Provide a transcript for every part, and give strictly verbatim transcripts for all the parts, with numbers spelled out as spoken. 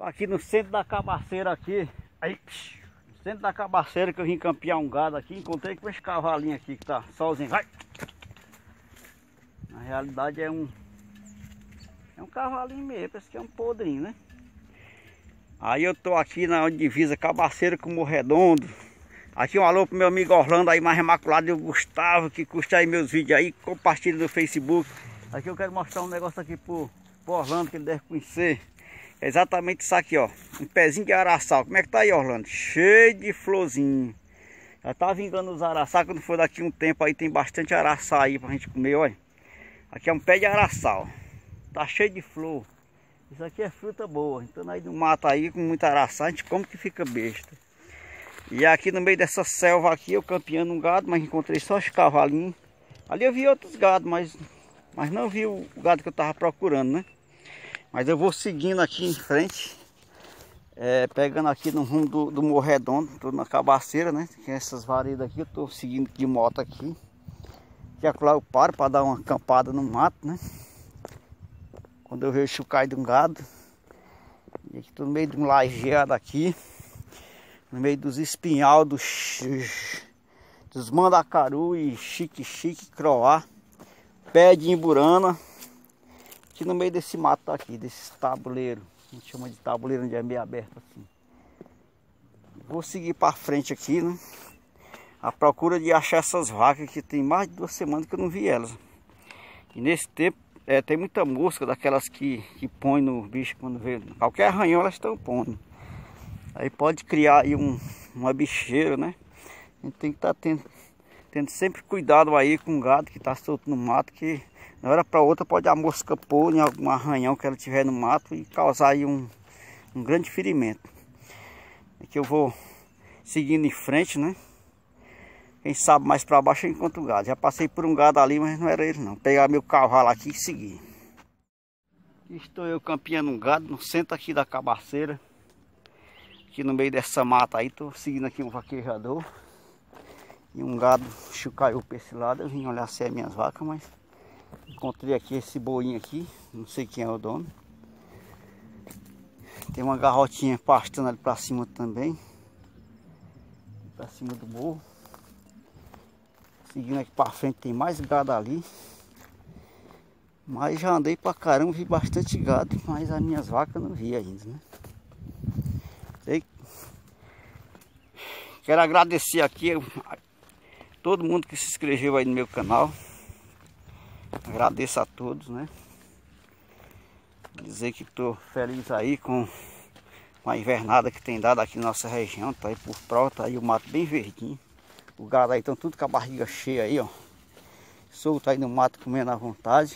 Tô aqui no centro da cabaceira aqui. Aí, no centro da cabaceira que eu vim campear um gado aqui. Encontrei com esse cavalinho aqui que tá sozinho. Vai! Na realidade é um É um cavalinho mesmo, parece que é um podrinho, né? Aí eu tô aqui na divisa Cabaceira com Morro Redondo. Aqui um alô pro meu amigo Orlando aí, mais imaculado, e o Gustavo, que curte aí meus vídeos aí, compartilha no Facebook. Aqui eu quero mostrar um negócio aqui pro, pro Orlando, que ele deve conhecer. É exatamente isso aqui, ó. Um pezinho de araçá. Como é que tá aí, Orlando? Cheio de florzinho. Já tá vingando os araçá, quando for daqui um tempo aí tem bastante araçá aí pra gente comer, olha. Aqui é um pé de araçá, ó. Tá cheio de flor. Isso aqui é fruta boa. Então aí no mato aí com muita araçá, a gente come que fica besta. E aqui no meio dessa selva aqui, eu campeando um gado, mas encontrei só os cavalinhos. Ali eu vi outros gados, mas, mas não vi o gado que eu tava procurando, né? Mas eu vou seguindo aqui em frente. É, pegando aqui no rumo do, do Morro Redondo. Tô na cabaceira, né? Tem essas varedas aqui, eu tô seguindo de moto aqui. E acolá eu paro para dar uma acampada no mato, né? Quando eu vejo o chocalho de um gado. E aqui tô no meio de um lajeado aqui. No meio dos espinhal, dos, dos mandacaru e chique-chique, croá. Pé de imburana. Aqui no meio desse mato aqui, desse tabuleiro. A gente chama de tabuleiro onde é meio aberto assim. Vou seguir para frente aqui, né? À procura de achar essas vacas que tem mais de duas semanas que eu não vi elas. E nesse tempo é, tem muita mosca daquelas que, que põe no bicho quando vê. Qualquer arranhão elas estão pondo. Aí pode criar aí um, uma bicheira, né? A gente tem que estar tá tendo, tendo sempre cuidado aí com o gado que está solto no mato, que de uma hora para outra pode a mosca pôr em algum arranhão que ela tiver no mato e causar aí um, um grande ferimento. Aqui eu vou seguindo em frente, né? Quem sabe mais para baixo eu encontro o gado. Já passei por um gado ali, mas não era ele não. Pegar meu cavalo aqui e seguir. Aqui estou eu campeando um gado no centro aqui da cabaceira. Aqui no meio dessa mata aí, estou seguindo aqui um vaquejador. E um gado chucaiu para esse lado. Eu vim olhar se é minhas vacas, mas encontrei aqui esse boinho aqui. Não sei quem é o dono. Tem uma garrotinha pastando ali para cima também. Para cima do morro. Seguindo aqui para frente tem mais gado ali. Mas já andei pra caramba, vi bastante gado. Mas as minhas vacas eu não vi ainda, né? Sei. Quero agradecer aqui a todo mundo que se inscreveu aí no meu canal. Agradeço a todos, né? Dizer que estou feliz aí com a invernada que tem dado aqui na nossa região. Tá aí por prova, tá aí o mato bem verdinho. O gado aí estão tudo com a barriga cheia aí, ó. Solto aí no mato comendo à vontade.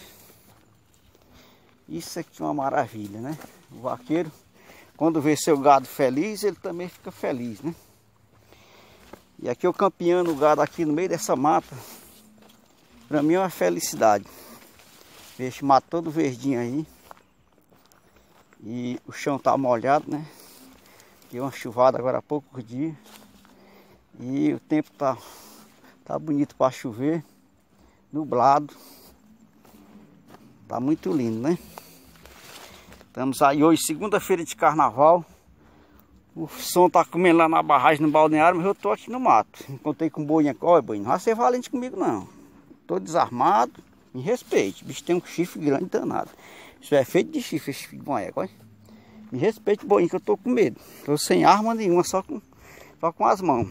Isso aqui é uma maravilha, né? O vaqueiro, quando vê seu gado feliz, ele também fica feliz, né? E aqui eu campeando o gado aqui no meio dessa mata. Pra mim é uma felicidade. Ver esse mato todo verdinho aí. E o chão tá molhado, né? Deu uma chuvada agora há poucos dias. E o tempo tá, tá bonito para chover, nublado. Tá muito lindo, né? Estamos aí hoje, segunda-feira de carnaval. O som tá comendo lá na barragem, no balneário, mas eu tô aqui no mato. Encontrei com o boinha. Olha, boinha, não vai ser valente comigo não. Tô desarmado, me respeite. O bicho tem um chifre grande danado. Isso é feito de chifre, esse filho de uma égua, olha. Me respeite, boinha, que eu tô com medo. Tô sem arma nenhuma, só com, só com as mãos.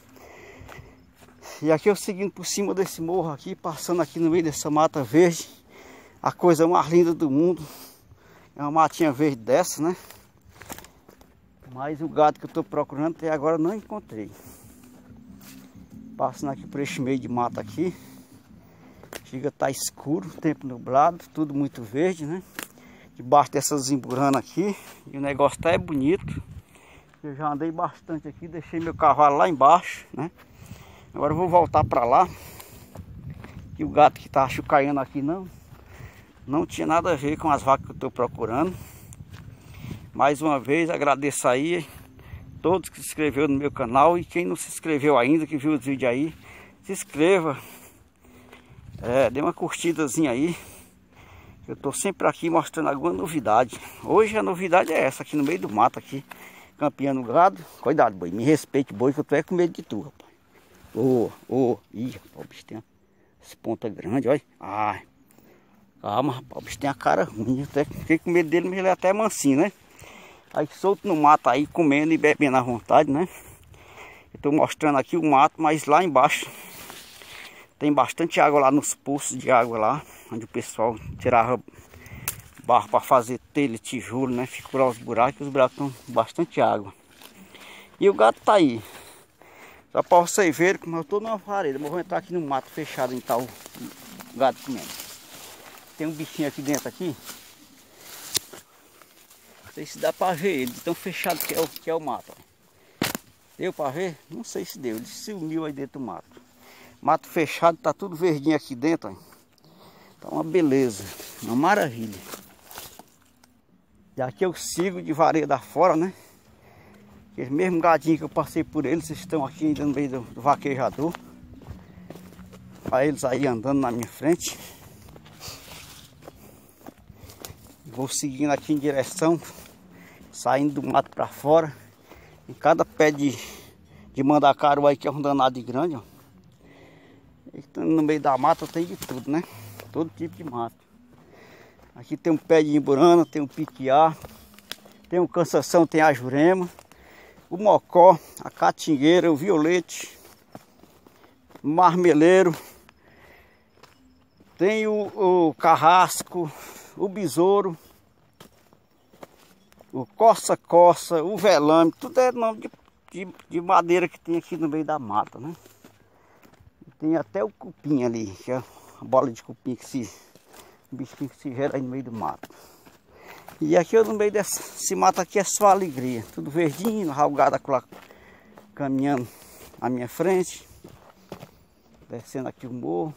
E aqui eu seguindo por cima desse morro aqui, passando aqui no meio dessa mata verde. A coisa mais linda do mundo. É uma matinha verde dessa, né? Mas o gado que eu estou procurando até agora não encontrei. Passando aqui por este meio de mata aqui. Chega a estar escuro, tempo nublado, tudo muito verde, né? Debaixo dessas emburanas aqui. E o negócio tá é bonito. Eu já andei bastante aqui, deixei meu cavalo lá embaixo, né? Agora eu vou voltar para lá. E o gato que tá chucaiando aqui não Não tinha nada a ver com as vacas que eu estou procurando. Mais uma vez agradeço aí todos que se inscreveram no meu canal. E quem não se inscreveu ainda, que viu os vídeos aí, se inscreva. É, dê uma curtidazinha aí. Eu tô sempre aqui mostrando alguma novidade. Hoje a novidade é essa, aqui no meio do mato aqui, campeando gado. Cuidado, boi, me respeite, boi, que eu tô é com medo de tu, rapaz. Ô, ô, ih, rapaz, o bicho tem essa ponta grande, olha. Ai, calma, rapaz, o bicho tem a cara ruim. Eu até fiquei com medo dele, mas ele é até mansinho, né? Aí solto no mato aí, comendo e bebendo à vontade, né? Eu tô mostrando aqui o mato, mas lá embaixo tem bastante água lá nos poços de água lá, onde o pessoal tirava barro para fazer telha, tijolo, né? Ficurar os buracos, os buracos estão bastante água. E o gato tá aí. Só para vocês verem como eu tô numa vareda. Eu vou entrar aqui no mato fechado em tal o gado comendo. Tem um bichinho aqui dentro aqui. Não sei se dá para ver ele, de tão fechado que é o, que é o mato. Ó. Deu para ver? Não sei se deu. Ele sumiu aí dentro do mato. Mato fechado, tá tudo verdinho aqui dentro, ó. Tá uma beleza, uma maravilha. E aqui eu sigo de vareda fora, né? Aquele mesmo gadinho que eu passei por eles, vocês estão aqui ainda no meio do, do vaquejador. Olha eles aí andando na minha frente. Vou seguindo aqui em direção, saindo do mato para fora. Em cada pé de, de mandacaru aí que é um danado grande, ó. No meio da mata tem de tudo, né? Todo tipo de mato. Aqui tem um pé de imburana, tem um piquiá, tem um cansação, tem a jurema, o mocó, a catingueira, o violete, o marmeleiro, tem o, o carrasco, o besouro, o coça-coça, o velame, tudo é nome de, de, de madeira que tem aqui no meio da mata, né? Tem até o cupim ali, que é a bola de cupim que se... O bichinho que se gera aí no meio do mato. E aqui no meio desse, desse mato aqui é só alegria. Tudo verdinho, ralgada lá caminhando à minha frente. Descendo aqui o morro.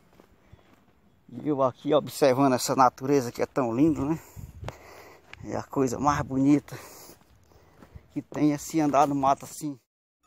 E eu aqui observando essa natureza que é tão linda, né? É a coisa mais bonita que tem é se andar no mato assim.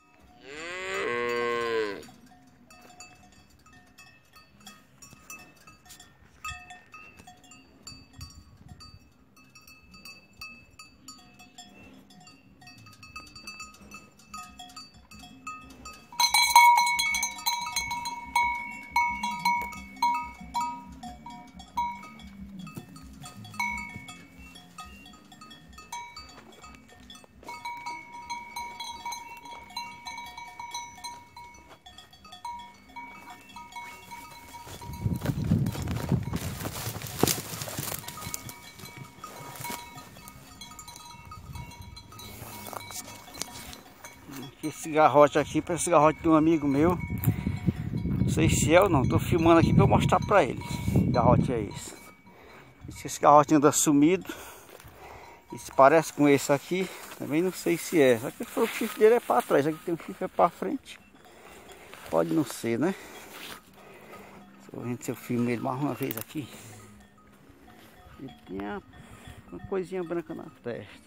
Esse garrote aqui parece garrote de um amigo meu. Não sei se é ou não. Estou filmando aqui para eu mostrar para ele. Que garrote é esse? Esse garrote anda sumido. Esse parece com esse aqui. Também não sei se é. Só que o chifre dele é para trás. Aqui tem um chifre para frente. Pode não ser, né? Estou vendo se eu filmo ele mais uma vez aqui. Ele tinha uma coisinha branca na testa.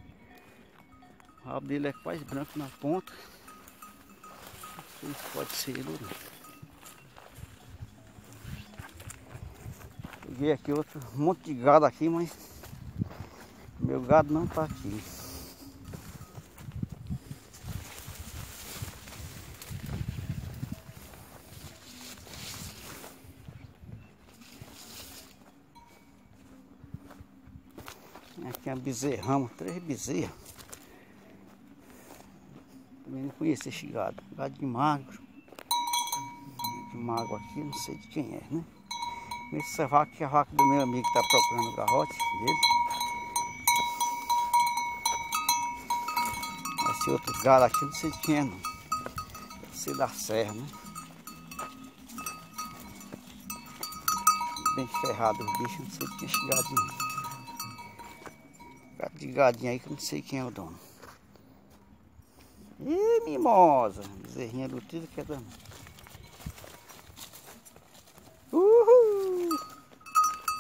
O rabo dele é quase branco na ponta. Não sei se pode ser ele ou não. Peguei aqui outro monte de gado aqui, mas meu gado não está aqui. Aqui é uma bezerrama, três bezerras. Também não conheço esse gado. Gado de magro. De magro aqui, não sei de quem é, né? Essa vaca que é a vaca do meu amigo que está procurando o garrote dele. Esse outro gado aqui, não sei de quem é, não. Deve ser da serra, né? Bem ferrado o bicho, não sei de quem é esse gadinho. Gado de gadinho aí que eu não sei quem é o dono. Ih, mimosa! Bezerrinha lutida que é dano. Uhul!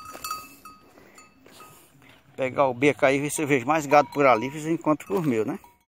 Pegar o beco aí, ver se eu vejo mais gado por ali, ver se eu encontro por meu, né?